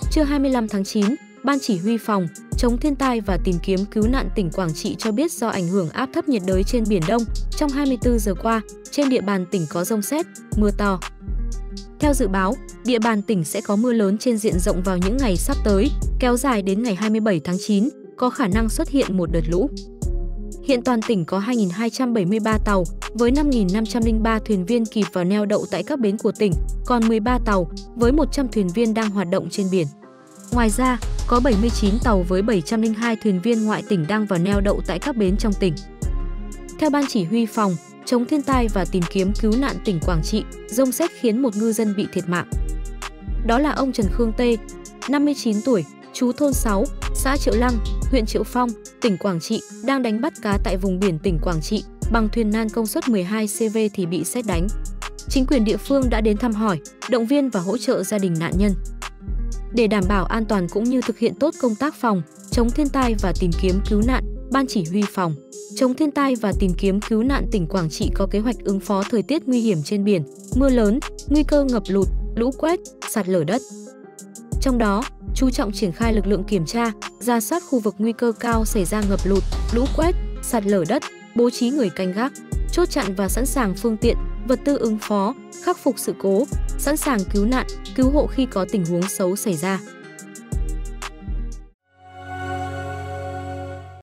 Trưa 25 tháng 9, Ban Chỉ huy Phòng chống thiên tai và tìm kiếm cứu nạn tỉnh Quảng Trị cho biết do ảnh hưởng áp thấp nhiệt đới trên Biển Đông, trong 24 giờ qua, trên địa bàn tỉnh có dông sét, mưa to. Theo dự báo, địa bàn tỉnh sẽ có mưa lớn trên diện rộng vào những ngày sắp tới, kéo dài đến ngày 27 tháng 9, có khả năng xuất hiện một đợt lũ. Hiện toàn tỉnh có 2.273 tàu, với 5.503 thuyền viên kịp vào neo đậu tại các bến của tỉnh, còn 13 tàu, với 100 thuyền viên đang hoạt động trên biển. Ngoài ra, có 79 tàu với 702 thuyền viên ngoại tỉnh đang vào neo đậu tại các bến trong tỉnh. Theo Ban Chỉ huy Phòng chống thiên tai và tìm kiếm cứu nạn tỉnh Quảng Trị, dông sét khiến một ngư dân bị thiệt mạng. Đó là ông Trần Khương Tê, 59 tuổi, trú thôn 6, xã Triệu Lăng, huyện Triệu Phong, tỉnh Quảng Trị, đang đánh bắt cá tại vùng biển tỉnh Quảng Trị bằng thuyền nan công suất 12 CV thì bị sét đánh. Chính quyền địa phương đã đến thăm hỏi, động viên và hỗ trợ gia đình nạn nhân. Để đảm bảo an toàn cũng như thực hiện tốt công tác phòng chống thiên tai và tìm kiếm cứu nạn, Ban Chỉ huy Phòng chống thiên tai và tìm kiếm cứu nạn tỉnh Quảng Trị có kế hoạch ứng phó thời tiết nguy hiểm trên biển, mưa lớn, nguy cơ ngập lụt, lũ quét, sạt lở đất. Trong đó, chú trọng triển khai lực lượng kiểm tra, rà soát khu vực nguy cơ cao xảy ra ngập lụt, lũ quét, sạt lở đất, bố trí người canh gác, chốt chặn và sẵn sàng phương tiện, vật tư ứng phó, khắc phục sự cố, sẵn sàng cứu nạn, cứu hộ khi có tình huống xấu xảy ra.